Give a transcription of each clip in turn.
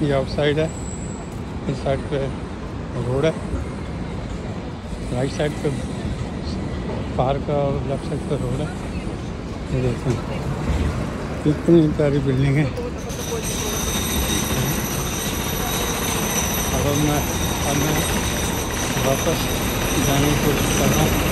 ये आउटसाइड है, इस साइड पे रोड है, राइट साइड पे पार्क और लेफ्ट साइड पे रोड है। ये देखें कितनी प्यारी बिल्डिंग है। अब मैं वापस जाने की कोशिश कर रहा हूँ।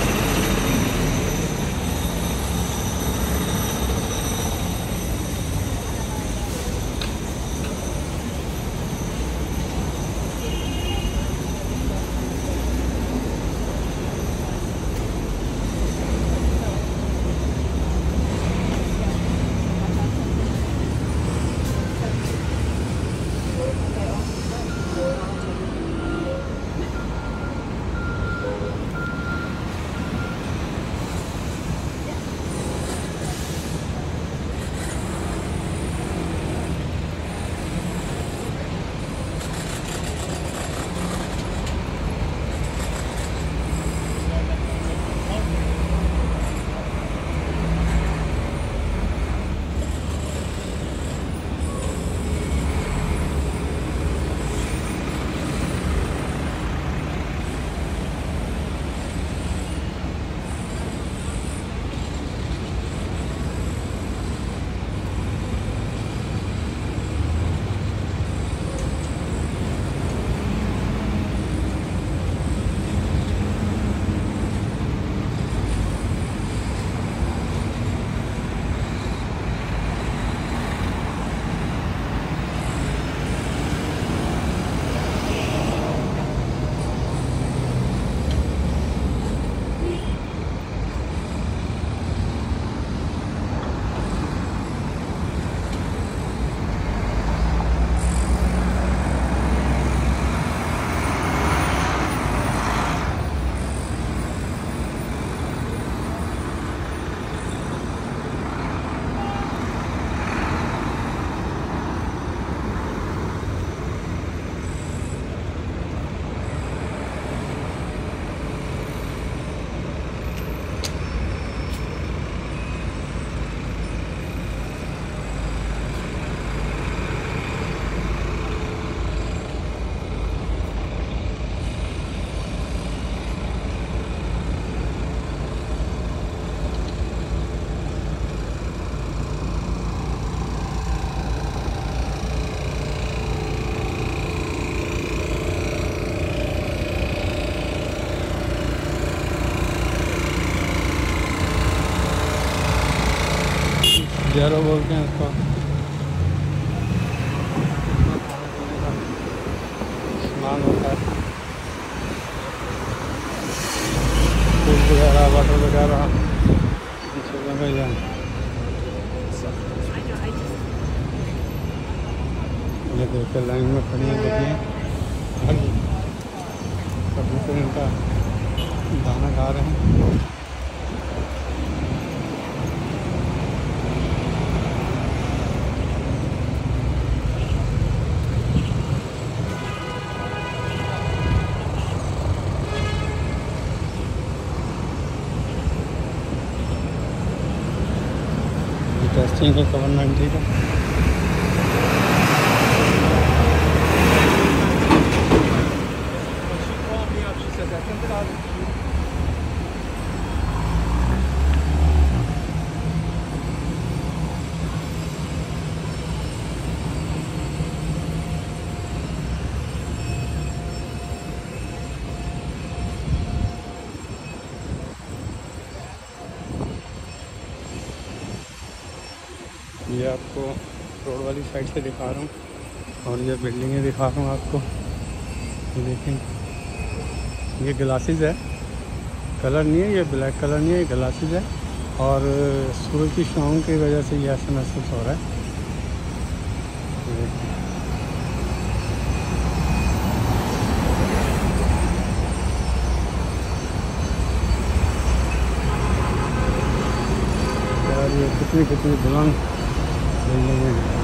ज़ेरो बोलते हैं उसको। सामान होता है, फूल वगैरह, वाटर वगैरह, ये देखते लाइन में खड़ी हैं लगी कबूतर इनका दाना खा रहे हैं। टेस्टिंग है COVID-19 का। ये आपको रोड वाली साइड से दिखा रहा हूँ और ये बिल्डिंगें दिखा रहा हूँ आपको। ये देखें, ये ग्लासेस है, कलर नहीं है, ये ब्लैक कलर नहीं है, ये ग्लासेस है और सूरज की छाँव की वजह से ये ऐसा महसूस हो रहा है। यार ये कितनी बुलंद बिल्डिंग है।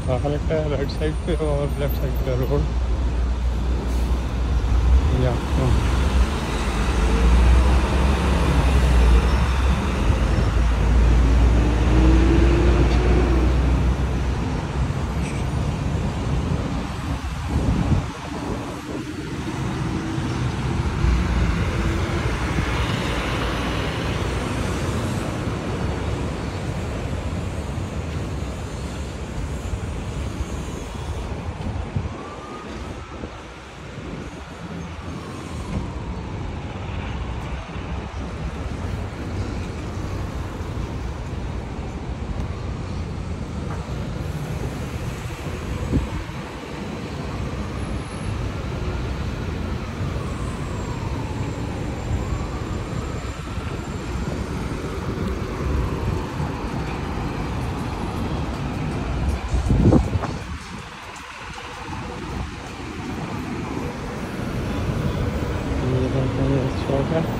बाहर का राइट साइड पे और लेफ्ट साइड का रोड ये आपको शॉप है।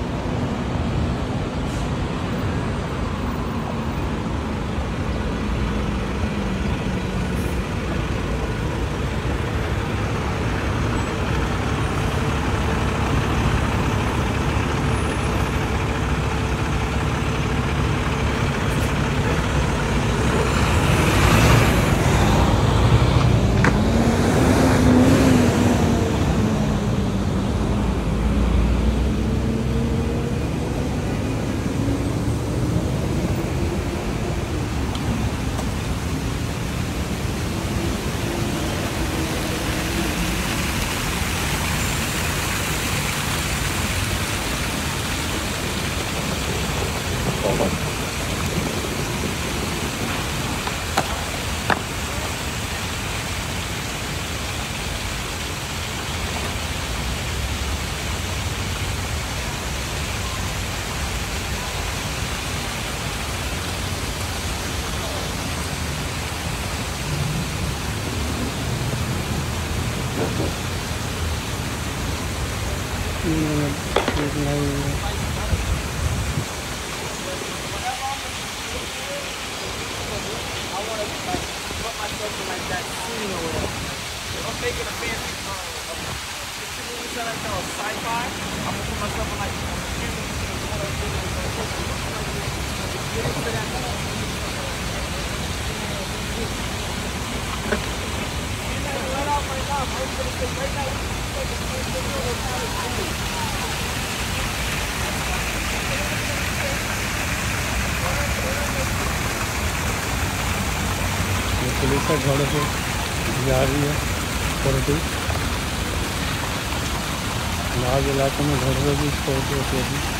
पुलिस का घोड़े से जा रही है पॉलिटिक लाल इलाकों में घोड़े भी छोड़ होती है।